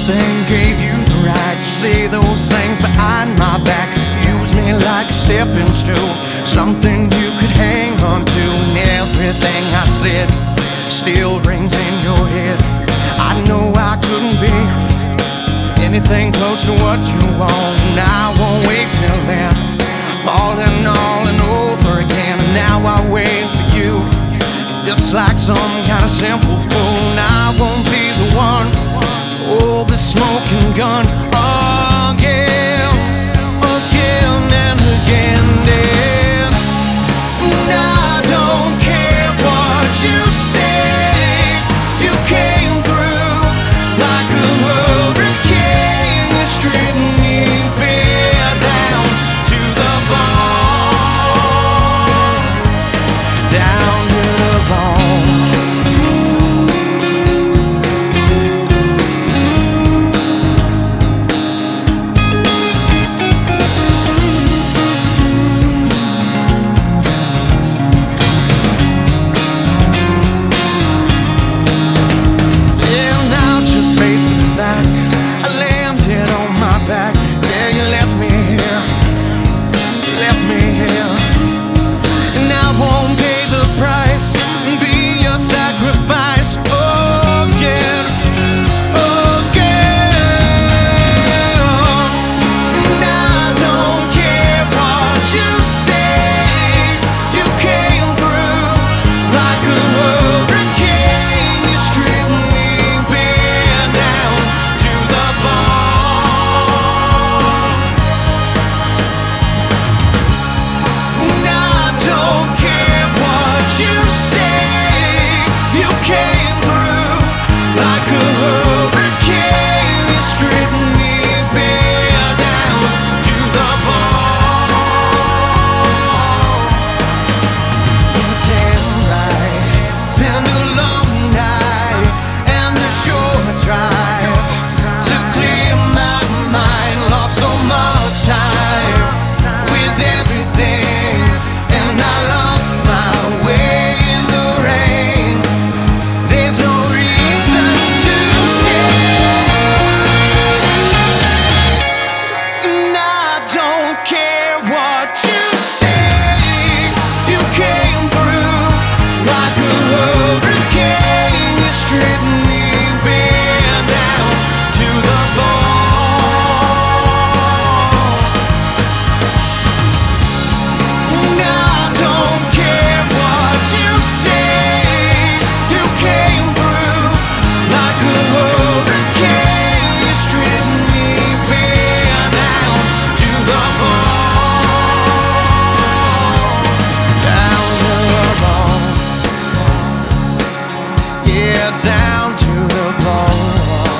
Everything gave you the right to say those things behind my back. Use me like a stepping stool, something you could hang on to. And everything I said still rings in your head. I know I couldn't be anything close to what you want, and I won't wait till then. Falling all and over again, and now I wait for you, just like some kind of simple fool. And I won't be the one, oh, the smoking gun, again, again and again. And I don't care what you say, you came through like a hurricane, you stripped me bare down to the bone, down to the bone. Down to the bone.